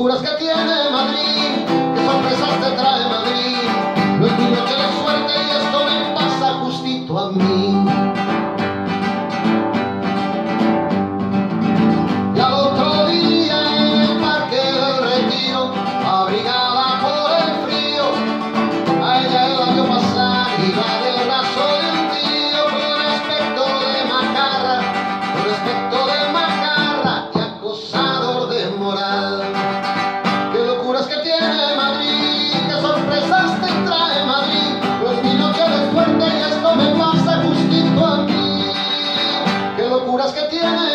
locuras que tiene Madrid, qué sorpresas te trae Madrid. No es mi noche de suerte y esto me pasa justito a mí. Y al otro día en el Parque del Retiro, abrigada por el frío, a ella él la vio pasar y va del brazo de un tío con aspecto de macarra, y acosador de moral. Qué locuras que tiene Madrid, qué sorpresas te trae Madrid. No es mi noche de suerte y esto me pasa justito a mí. Qué locuras que tiene